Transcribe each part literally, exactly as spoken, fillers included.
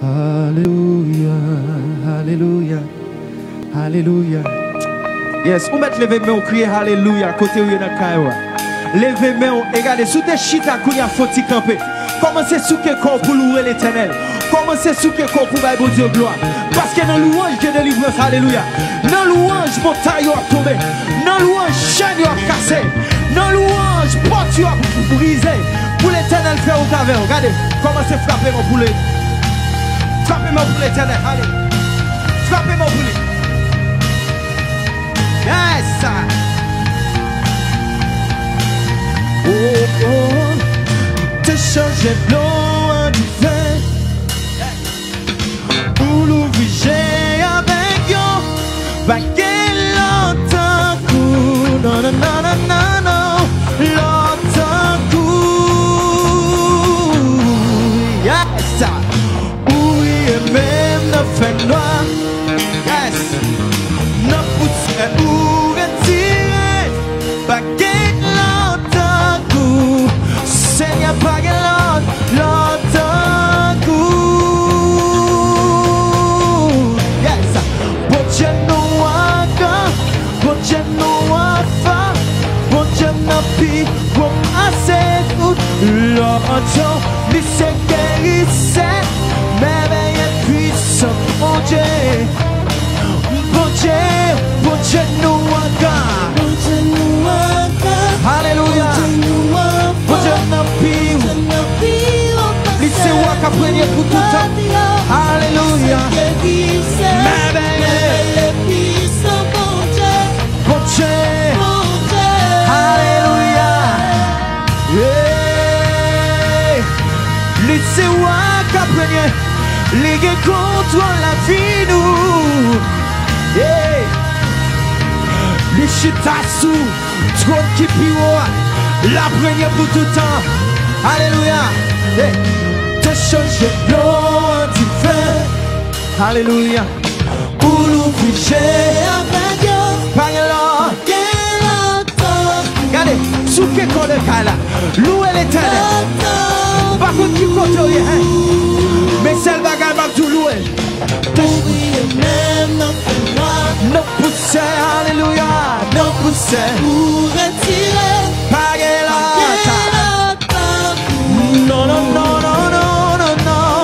Alléluia, Alléluia, Alléluia. Yes, vous mettez lever main, crier Alléluia, côté où il y a dans Kaïwa. Levez main, regardez, sous tes chita, qu'il y a faut camper. Commencez sous que corps pour louer l'éternel. Commencez sous que corps pour bailler Dieu gloire. Parce que dans louange de délivrance, Alléluia. Dans louange, montagne a tombé. Dans louange, chaîne a cassé. Dans louange, porte a brisé. Pour l'éternel faire au travers. Regardez, commencez à frapper mon poulet. Frappez-moi pour l'éternel, allez. Frappez-moi pour lui. Yes, sir. Oh, oh, te changer l'eau en du vin. Pour l'ouvrier avec yo. Va qu'il longtemps coup. Non, non, non, non, non, non. Longtemps coup. Yes, sir. Même ne fait noir, yes, ne pousse ou retirer, pas qu'il longtemps coup, Seigneur pas qu'il longtemps coup, yes, bon Dieu nous encore, bon Dieu nous enfin, bon Dieu n'a plus, bon assez tout, longtemps, lui c'est guérisseur. Merveille puissant, bon Dieu, bon Dieu, bon Dieu nous encore, bon Dieu nous encore, Alléluia, bon Dieu nous pire, laissez moi qu'après pour tout temps, Alléluia, merveille puissant, bon Dieu, bon Dieu, Alléluia, laissez moi qu'après les gars contrôlent la vie nous, yeah. Les chita sous, trop qui pire, la première pour tout temps, Alléluia, yeah. Te changer l'eau en du vin, Alléluia, pour l'ouvrier avec Dieu, par l'or, regardez, sous quel corps de cala, louez l'éternel, pas contre qui compte rien. Mais celle bagaille va tout louer. Même non pousser, Alléluia, non pousser. Pour retirer, paguer la non, non, non, non, non, non, non.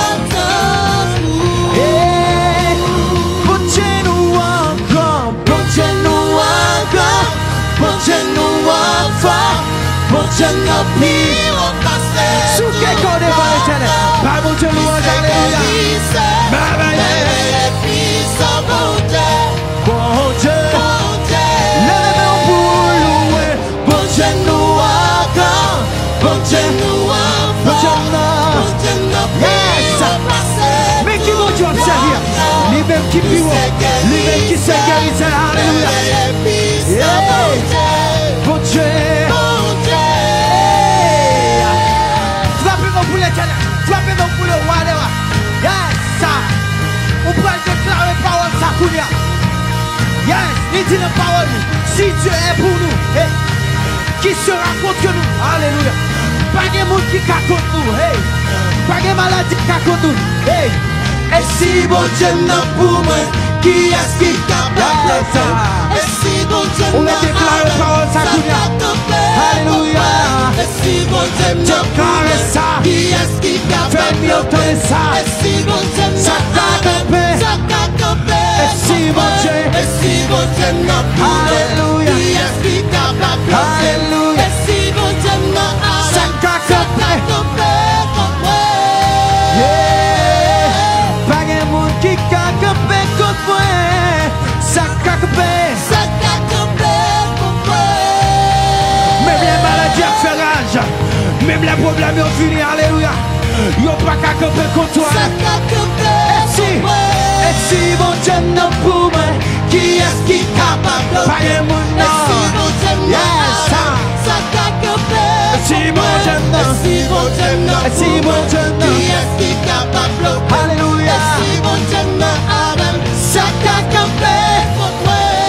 Eh, bon Dieu nous encore, bon Dieu nous encore, bon Dieu nous encore, bon Dieu nous pire. Sous quel corps de l'éternel, par mon Dieu louange, Alléluia. Merveille, puissant, bon Dieu, bon Dieu, lève-moi pour louer, bon Dieu nous encore, bon Dieu nous encore, bon Dieu nous, yes. Mais qui vont Dieu observer, les mêmes qui vivent, les mêmes qui se guérissent, Alléluia. Bon Dieu, frappez-moi pour le roi des rois. Yes, ça. On peut déclarer parole ça pour nous. Yes, il dit la parole. Si Dieu est pour nous, hey, qui sera contre nous? Alléluia. Pas de monde qui est contre nous. Hey. Pas de maladie qui est contre nous. Hey. Et si bon Dieu n'est pour moi, qui est-ce qui est capable de ça? Et si bon Dieu n'est pour moi, on déclare parole ça pour nous. Alléluia. Et si bon Dieu n'est pour moi, qui est-ce qui est capable de ça? Et si bon Dieu n'est pas et si bon Dieu, et si bon Dieu n'a pas Alléluia, qui est-ce qui est capable de Alléluia, et si bon Dieu n'a pas ça qu'a capé, yeah, pas de monde qui qu'a capé contre moi, ça qu'a capé, ça qu'a capé contre moi, même les maladies à faire rage, même les problèmes ont fini, Alléluia. Yo pas qu'à camper contre toi. Et si, et si mon Dieu n'a pour moi, qui est-ce qui est capable de pas de mon nom? Et si mon Dieu n'a ça, ça qu'a camper. Et si mon Dieu n'a, et si mon Dieu n'a, et si mon Dieu n'a, qui est-ce qui est capable de Alléluia. Et si mon Dieu n'a Adam, ça qu'a camper contre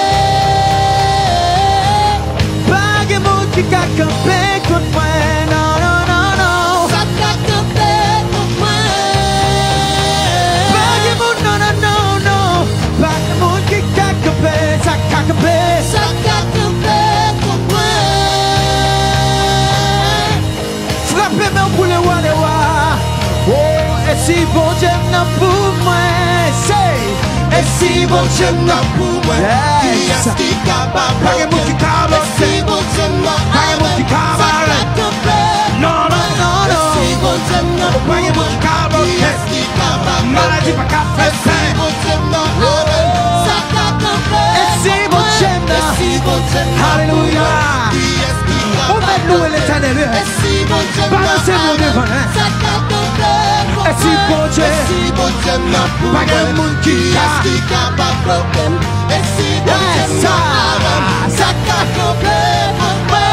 moi. Pas de monde qui qu'a camper contre moi. Non, non, non, non. Ça qu'a camper contre moi. si bon Dieu n'a pour moi, c'est. Et si bon Dieu n'a pour moi, qui est-ce qui est capable? Pas de monde qui est capable. Et si bon Dieu n'a pas de monde qui est capable. Non, non, non, non. Et si bon Dieu n'a pas de monde qui est capable. Qui est-ce qui est capable? Maladie pas capable. Et si bon Dieu n'a pas de ça capable. Et si bon Dieu n'a, et si bon Dieu n'a, alléluia. Qui est-ce qui est capable? On va louer l'Éternel. Et si bon Dieu n'a, balancez-vous devant, hein. Ça capable. Et si bon Dieu, et si bon Dieu n'a pas de monde qui est capable problème. Et si bon Dieu n'a pas ça capable pour moi.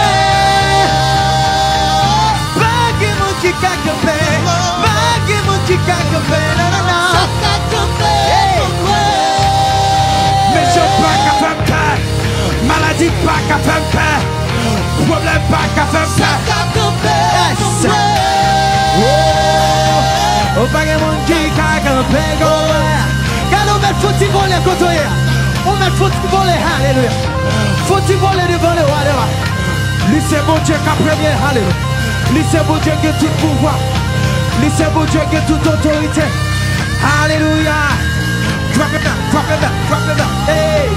Pas de monde qui est capable. Pas de monde qui est capable. Non, non, non. Ça capable pour moi. Mais je pas capable de faire. Maladie pas capable de faire. Problème pas capable de faire. Ça capable pour moi. Oh, pas de monde qui est capable de faire. Quand on met le faut-il voler côté, on met le faut-il voler, alléluia. Faut-il voler devant le roi, lui c'est bon Dieu qui a premier, alléluia. Lui c'est bon Dieu qui a tout pouvoir. Lui c'est bon Dieu qui a toute autorité. Alléluia. Drop it down, drop it down, drop it down. Hey.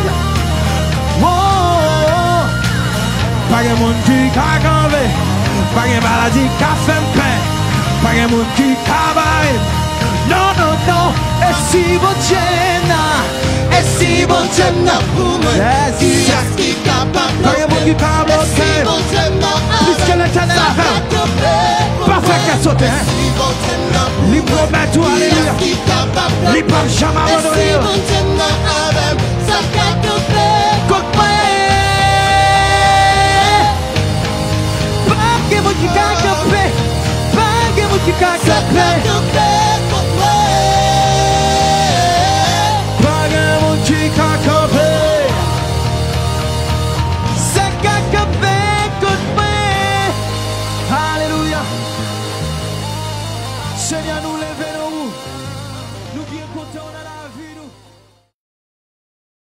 Oh. Pas de monde qui a gagné. Pas de maladie qui a fait paix. Pas de monde qui a barré. Non, non, non. Et si bon Dieu n'a, et si bon Dieu n'a pour moi, qui est-ce qui est capable? Pas de monde qui est capable. Et si bon Dieu n'a, puisque l'Éternel a fait, pas faire qu'à sauter. Il promet tout, alléluia. Il ne peut jamais abandonner. Et si bon Dieu n'a, ça capable. Contre moi. Pas de monde qui est capable. Pas de monde qui est capable. Seigneur, nous levons nous. Nous bien comptons dans la